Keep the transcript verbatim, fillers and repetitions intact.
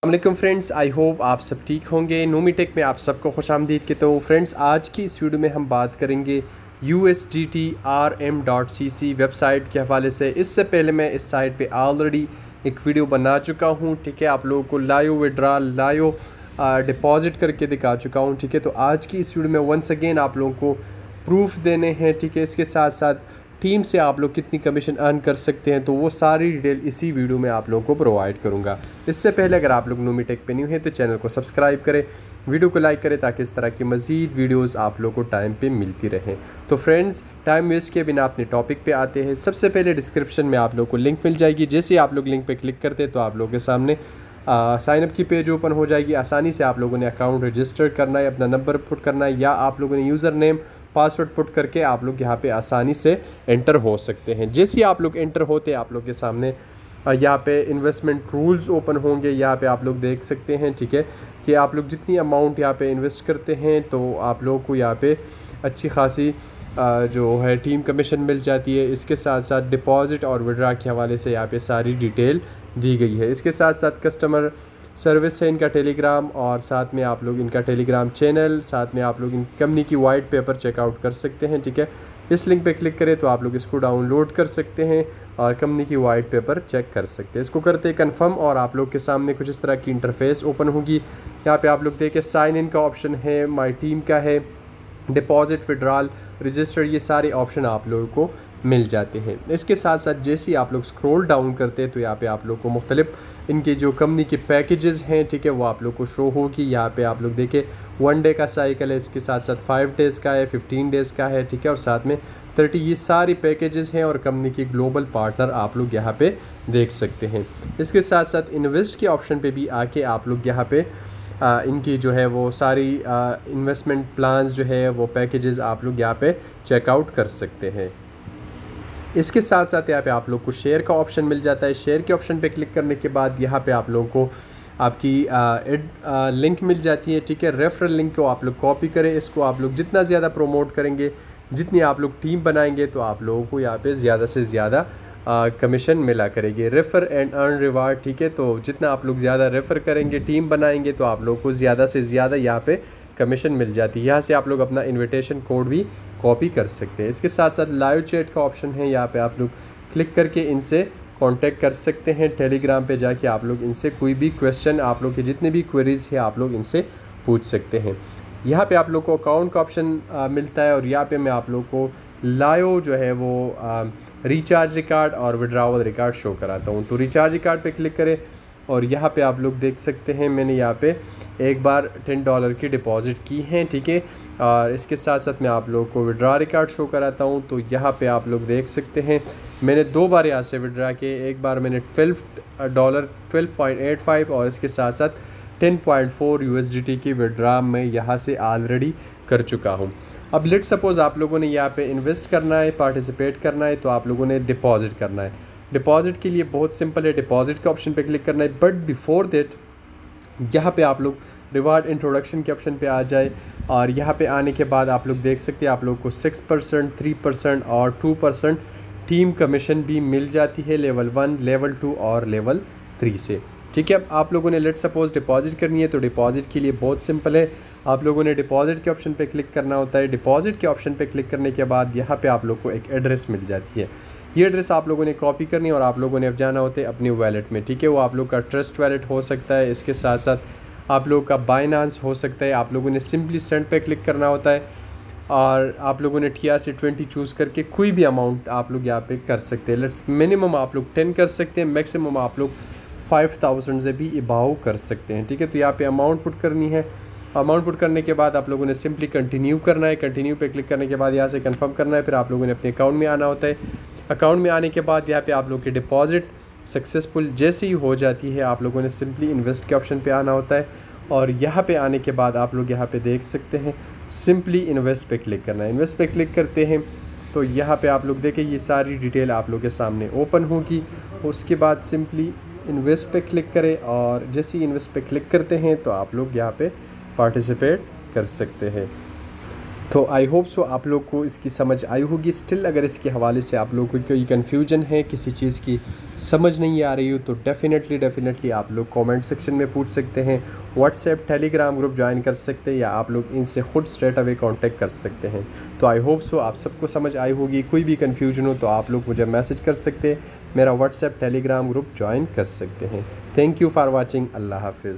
वालेकुम friends, I hope आप सब ठीक होंगे। नोमीटेक में आप सबको खुशामदीद कहता हूँ। फ्रेंड्स, आज की इस वीडियो में हम बात करेंगे U S D T R M dot C C website के हवाले से। इससे पहले मैं इस साइट पे ऑलरेडी एक वीडियो बना चुका हूँ, ठीक है। आप लोगों को लायो विड्रॉल लायो डिपॉजिट करके दिखा चुका हूँ, ठीक है। तो आज की इस वीडियो में वंस अगेन आप लोगों को प्रूफ देने हैं, ठीक है। इसके साथ साथ टीम से आप लोग कितनी कमीशन अर्न कर सकते हैं, तो वो सारी डिटेल इसी वीडियो में आप लोगों को प्रोवाइड करूंगा। इससे पहले अगर आप लोग नोमीटेक पे न्यू हैं तो चैनल को सब्सक्राइब करें, वीडियो को लाइक करें, ताकि इस तरह की मज़ीद वीडियोस आप लोग को टाइम पे मिलती रहें। तो फ्रेंड्स, टाइम वेस्ट के बिना अपने टॉपिक पे आते हैं। सबसे पहले डिस्क्रिप्शन में आप लोग को लिंक मिल जाएगी। जैसे ही आप लोग लिंक पर क्लिक करते हैं तो आप लोगों के सामने साइनअप की पेज ओपन हो जाएगी। आसानी से आप लोगों ने अकाउंट रजिस्टर करना है, अपना नंबर पुट करना है, या आप लोगों ने यूज़र नेम पासवर्ड पुट करके आप लोग यहाँ पे आसानी से एंटर हो सकते हैं। जैसे ही आप लोग एंटर होते हैं आप लोग के सामने यहाँ पे इन्वेस्टमेंट रूल्स ओपन होंगे। यहाँ पे आप लोग देख सकते हैं, ठीक है, कि आप लोग जितनी अमाउंट यहाँ पे इन्वेस्ट करते हैं तो आप लोगों को यहाँ पे अच्छी खासी जो है टीम कमीशन मिल जाती है। इसके साथ साथ डिपॉजिट और विड्रा के हवाले से यहाँ पे सारी डिटेल दी गई है। इसके साथ साथ कस्टमर सर्विस है इनका टेलीग्राम, और साथ में आप लोग इनका टेलीग्राम चैनल, साथ में आप लोग इन कंपनी की वाइट पेपर चेकआउट कर सकते हैं, ठीक है। इस लिंक पे क्लिक करें तो आप लोग इसको डाउनलोड कर सकते हैं और कंपनी की वाइट पेपर चेक कर सकते हैं। इसको करते कंफर्म और आप लोग के सामने कुछ इस तरह की इंटरफेस ओपन होगी। यहाँ पे आप लोग देखें, साइन इन का ऑप्शन है, माई टीम का है, डिपॉजिट, विड्रॉल, रजिस्टर, ये सारे ऑप्शन आप लोगों को मिल जाते हैं। इसके साथ साथ जैसे ही आप लोग स्क्रॉल डाउन करते हैं तो यहाँ पे आप लोग को मुख्तलिफ इनके जो कंपनी के पैकेजेस हैं, ठीक है, वो आप लोग को शो होगी। यहाँ पे आप लोग देखें, वन डे का साइकिल है, इसके साथ साथ फाइव डेज़ का है, फिफ्टीन डेज़ का है, ठीक है, और साथ में थर्टी, ये सारी पैकेजेस हैं और कंपनी के ग्लोबल पार्टनर आप लोग यहाँ पे देख सकते हैं। इसके साथ साथ इन्वेस्ट के ऑप्शन पे भी आके आप लोग यहाँ पे आ, इनकी जो है वो सारी इन्वेस्टमेंट प्लान्स जो है वो पैकेजेस आप लोग यहाँ पे चेकआउट कर सकते हैं। इसके साथ साथ यहाँ पे आप लोग को शेयर का ऑप्शन मिल जाता है। शेयर के ऑप्शन पे क्लिक करने के बाद यहाँ पे आप लोगों को आपकी आ, एड आ, लिंक मिल जाती है, ठीक है। रेफरल लिंक को आप लोग कॉपी करें। इसको आप लोग जितना ज़्यादा प्रोमोट करेंगे, जितनी आप लोग टीम बनाएंगे, तो आप लोगों को यहाँ पे ज़्यादा से ज़्यादा कमीशन मिला करेगी। रेफ़र एंड अर्न रिवार्ड, ठीक है। तो जितना आप लोग ज़्यादा रेफ़र करेंगे, टीम बनाएंगे, तो आप लोगों को ज़्यादा से ज़्यादा यहाँ पे कमीशन मिल जाती है। यहाँ से आप लोग अपना इनविटेशन कोड भी कॉपी कर सकते हैं। इसके साथ साथ लाइव चैट का ऑप्शन है, यहाँ पे आप लोग क्लिक करके इनसे कांटेक्ट कर सकते हैं। टेलीग्राम पे जाके आप लोग इनसे कोई भी क्वेश्चन, आप लोग के जितने भी क्वेरीज है, आप लोग इनसे पूछ सकते हैं। यहाँ पे आप लोग को अकाउंट का ऑप्शन मिलता है, और यहाँ पे मैं आप लोग को लायो जो है वो आ, रिचार्ज रिकॉर्ड और विड्रावल रिकॉर्ड शो कराता हूँ। तो रिचार्ज रिकॉर्ड पे क्लिक करें और यहाँ पे आप लोग देख सकते हैं मैंने यहाँ पे एक बार टेन डॉलर की डिपॉजिट की हैं, ठीक है। और इसके साथ साथ मैं आप लोगों को विड्रा रिकॉर्ड शो कराता हूँ। तो यहाँ पे आप लोग देख सकते हैं मैंने दो बार यहाँ से विड्रा किए। एक बार मैंने twelve dollar twelve point eight five और इसके साथ साथ ten point four U S D T की विड्रा मैं यहाँ से ऑलरेडी कर चुका हूँ। अब लेट सपोज़ आप लोगों ने यहाँ पे इन्वेस्ट करना है, पार्टिसिपेट करना है, तो आप लोगों ने डिपॉजिट करना है। डिपॉजिट के लिए बहुत सिंपल है, डिपॉजिट के ऑप्शन पे क्लिक करना है। बट बिफोर दैट यहाँ पे आप लोग रिवार्ड इंट्रोडक्शन के ऑप्शन पे आ जाए, और यहाँ पे आने के बाद आप लोग देख सकते हैं आप लोग को सिक्स परसेंट, थ्री परसेंट और टू परसेंट टीम कमीशन भी मिल जाती है लेवल वन, लेवल टू और लेवल थ्री से, ठीक है। अब आप लोगों ने लेट सपोज डिपॉजिट करनी है, तो डिपॉजिट के लिए बहुत सिंपल है। आप लोगों ने डिपॉजिट के ऑप्शन पे क्लिक करना होता है। डिपॉजिट के ऑप्शन पे क्लिक करने के बाद यहाँ पे आप लोग को एक एड्रेस मिल जाती है। ये एड्रेस आप लोगों ने कॉपी करनी है और आप लोगों ने अब जाना होता है अपनी वैलेट में, ठीक है। वो आप लोग का ट्रस्ट वैलेट हो सकता है, इसके साथ साथ आप लोग का बाइनांस हो सकता है। आप लोगों ने सिंपली सेंड पे क्लिक करना होता है और आप लोगों ने T R C twenty choose करके कोई भी अमाउंट आप लोग यहाँ पे कर सकते हैं। लेट्स मिनिमम आप लोग टेन कर सकते हैं, मैक्सिमम आप लोग फाइव थाउजेंड से भी इबाव कर सकते हैं, ठीक है। तो यहाँ पे अमाउंट पुट करनी है। अमाउंट पुट करने के बाद आप लोगों ने सिंपली कंटिन्यू करना है। कंटिन्यू पे क्लिक करने के बाद यहाँ से कंफर्म करना है। फिर आप लोगों ने अपने अकाउंट में आना होता है। अकाउंट में आने के बाद यहाँ पे आप लोग की डिपॉजिट सक्सेसफुल जैसे ही हो जाती है, आप लोगों ने सिंपली इन्वेस्ट के ऑप्शन पे आना होता है, और यहाँ पे आने के बाद आप लोग यहाँ पे देख सकते हैं सिंपली इन्वेस्ट पे क्लिक करना है। इन्वेस्ट पे क्लिक करते हैं तो यहाँ पे आप लोग देखें ये सारी डिटेल आप लोग के सामने ओपन होगी। उसके बाद सिंपली इन्वेस्ट पे क्लिक करें, और जैसे ही इन्वेस्ट पे क्लिक करते हैं तो आप लोग यहाँ पे पार्टिसिपेट कर सकते हैं। तो आई होप सो आप लोग को इसकी समझ आई होगी। स्टिल अगर इसके हवाले से आप लोगों को कोई कन्फ्यूजन है, किसी चीज़ की समझ नहीं आ रही हो, तो डेफ़िनेटली डेफ़िनेटली आप लोग कमेंट सेक्शन में पूछ सकते हैं, व्हाट्सएप टेलीग्राम ग्रुप ज्वाइन कर सकते हैं, या आप लोग इनसे ख़ुद स्ट्रेट अवे कांटेक्ट कर सकते हैं। तो आई होप सो आप सबको समझ आई होगी। कोई भी कन्फ्यूजन हो तो आप लोग मुझे मैसेज कर सकते हैं, मेरा व्हाट्सएप टेलीग्राम ग्रुप ज्वाइन कर सकते हैं। Thank you for watching. अल्लाह हाफिज़।